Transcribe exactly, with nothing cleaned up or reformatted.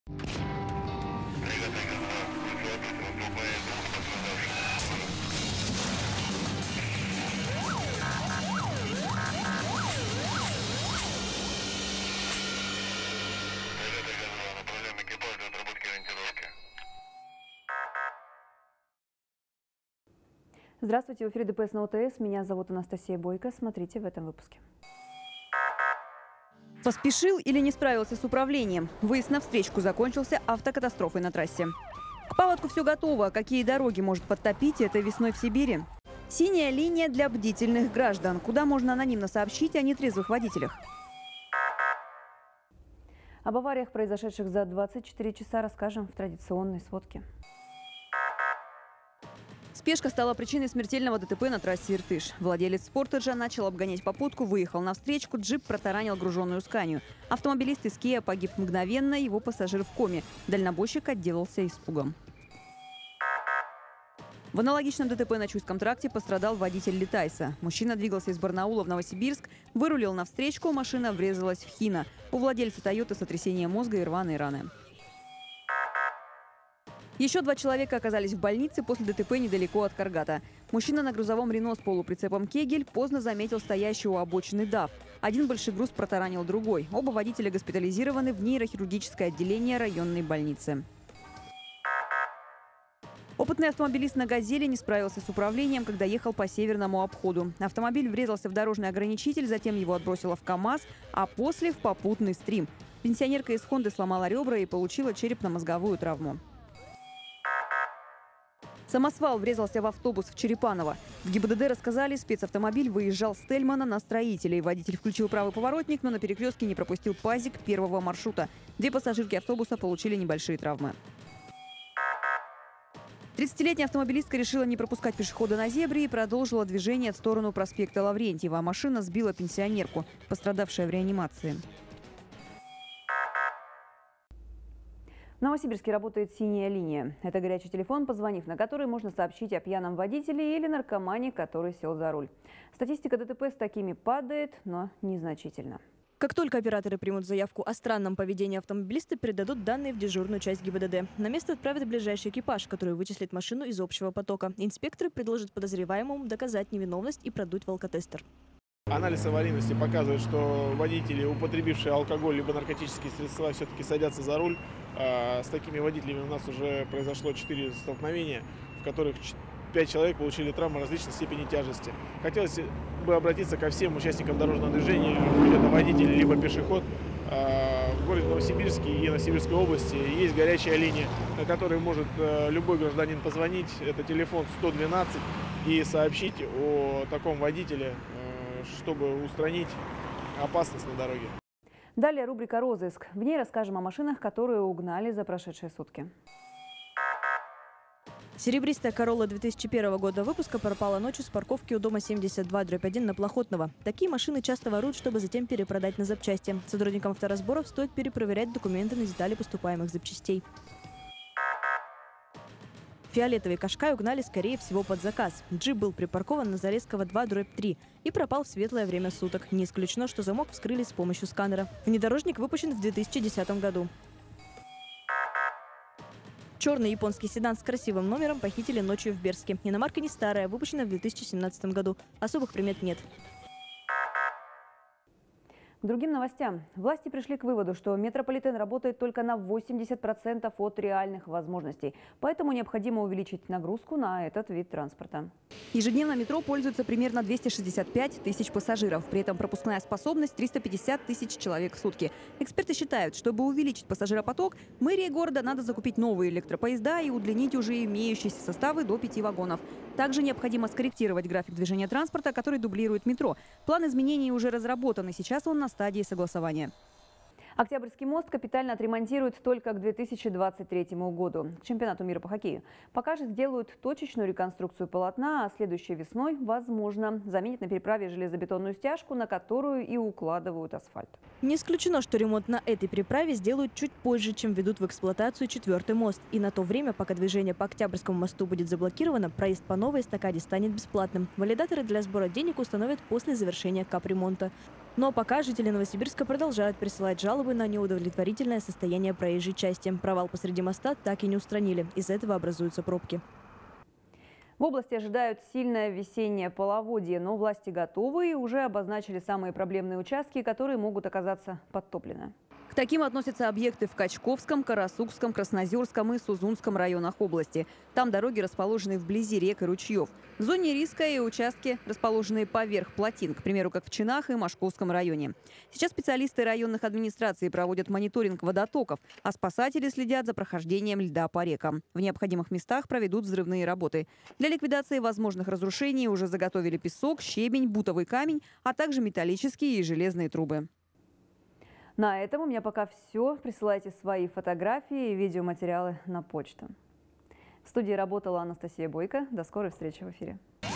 Здравствуйте, в эфире ДПС на ОТС. Меня зовут Анастасия Бойко. Смотрите в этом выпуске. Поспешил или не справился с управлением? Выезд на встречку закончился автокатастрофой на трассе. К паводку все готово. Какие дороги может подтопить этой весной в Сибири? Синяя линия для бдительных граждан. Куда можно анонимно сообщить о нетрезвых водителях? Об авариях, произошедших за двадцать четыре часа, расскажем в традиционной сводке. Спешка стала причиной смертельного ДТП на трассе Иртыш. Владелец спортеджа начал обгонять попутку, выехал на встречку, джип протаранил груженную сканию. Автомобилист из Киа погиб мгновенно, его пассажир в коме. Дальнобойщик отделался испугом. В аналогичном ДТП на Чуйском тракте пострадал водитель Летайса. Мужчина двигался из Барнаула в Новосибирск, вырулил на встречку, машина врезалась в Хино. У владельца Тойоты сотрясение мозга и рваные раны. Еще два человека оказались в больнице после ДТП недалеко от Каргата. Мужчина на грузовом Рено с полуприцепом «Кегель» поздно заметил стоящий у обочины ДАФ. Один большой груз протаранил другой. Оба водителя госпитализированы в нейрохирургическое отделение районной больницы. Опытный автомобилист на «Газели» не справился с управлением, когда ехал по северному обходу. Автомобиль врезался в дорожный ограничитель, затем его отбросило в КАМАЗ, а после в попутный стрим. Пенсионерка из «Хонды» сломала ребра и получила черепно-мозговую травму. Самосвал врезался в автобус в Черепаново. В ГИБДД рассказали, спецавтомобиль выезжал с Тельмана на Строителей. Водитель включил правый поворотник, но на перекрестке не пропустил пазик первого маршрута. Две пассажирки автобуса получили небольшие травмы. тридцатилетняя автомобилистка решила не пропускать пешехода на зебре и продолжила движение в сторону проспекта Лаврентьева. Машина сбила пенсионерку, пострадавшая в реанимации. В Новосибирске работает «Синяя линия». Это горячий телефон, позвонив на который можно сообщить о пьяном водителе или наркомане, который сел за руль. Статистика ДТП с такими падает, но незначительно. Как только операторы примут заявку о странном поведении автомобилиста, передадут данные в дежурную часть ГИБДД. На место отправят ближайший экипаж, который вычислит машину из общего потока. Инспекторы предложат подозреваемому доказать невиновность и продуть в алкотестер. Анализ аварийности показывает, что водители, употребившие алкоголь либо наркотические средства, все-таки садятся за руль. С такими водителями у нас уже произошло четыре столкновения, в которых пять человек получили травмы различной степени тяжести. Хотелось бы обратиться ко всем участникам дорожного движения, будь это водитель либо пешеход. В городе Новосибирске и Новосибирской области есть горячая линия, на которой может любой гражданин позвонить. Это телефон сто двенадцать и сообщить о таком водителе, чтобы устранить опасность на дороге. Далее рубрика «Розыск». В ней расскажем о машинах, которые угнали за прошедшие сутки. Серебристая «Королла» две тысячи первого года выпуска пропала ночью с парковки у дома семьдесят два дробь один на Плохотного. Такие машины часто воруют, чтобы затем перепродать на запчасти. Сотрудникам авторазборов стоит перепроверять документы на детали поступаемых запчастей. Фиолетовый Кашкай угнали, скорее всего, под заказ. Джип был припаркован на Зарецкого два дробь три и пропал в светлое время суток. Не исключено, что замок вскрыли с помощью сканера. Внедорожник выпущен в две тысячи десятом году. Черный японский седан с красивым номером похитили ночью в Берске. Иномарка не старая, выпущена в две тысячи семнадцатом году. Особых примет нет. К другим новостям. Власти пришли к выводу, что метрополитен работает только на восемьдесят процентов от реальных возможностей. Поэтому необходимо увеличить нагрузку на этот вид транспорта. Ежедневно метро пользуется примерно двести шестьдесят пять тысяч пассажиров. При этом пропускная способность триста пятьдесят тысяч человек в сутки. Эксперты считают, чтобы увеличить пассажиропоток, мэрии города надо закупить новые электропоезда и удлинить уже имеющиеся составы до пяти вагонов. Также необходимо скорректировать график движения транспорта, который дублирует метро. План изменений уже разработан, и сейчас он на стадии согласования. Октябрьский мост капитально отремонтируют только к две тысячи двадцать третьему году, к чемпионату мира по хоккею. Пока же сделают точечную реконструкцию полотна, а следующей весной, возможно, заменят на переправе железобетонную стяжку, на которую и укладывают асфальт. Не исключено, что ремонт на этой переправе сделают чуть позже, чем введут в эксплуатацию четвертый мост. И на то время, пока движение по Октябрьскому мосту будет заблокировано, проезд по новой эстакаде станет бесплатным. Валидаторы для сбора денег установят после завершения капремонта. Но пока жители Новосибирска продолжают присылать жалобы на неудовлетворительное состояние проезжей части. Провал посреди моста так и не устранили. Из-за этого образуются пробки. В области ожидают сильное весеннее половодье, но власти готовы и уже обозначили самые проблемные участки, которые могут оказаться подтоплены. К таким относятся объекты в Качковском, Карасукском, Краснозерском и Сузунском районах области. Там дороги расположены вблизи рек и ручьев. В зоне риска и участки, расположенные поверх плотин, к примеру, как в Чинах и Машковском районе. Сейчас специалисты районных администраций проводят мониторинг водотоков, а спасатели следят за прохождением льда по рекам. В необходимых местах проведут взрывные работы. Для ликвидации возможных разрушений уже заготовили песок, щебень, бутовый камень, а также металлические и железные трубы. На этом у меня пока все. Присылайте свои фотографии и видеоматериалы на почту. В студии работала Анастасия Бойко. До скорой встречи в эфире.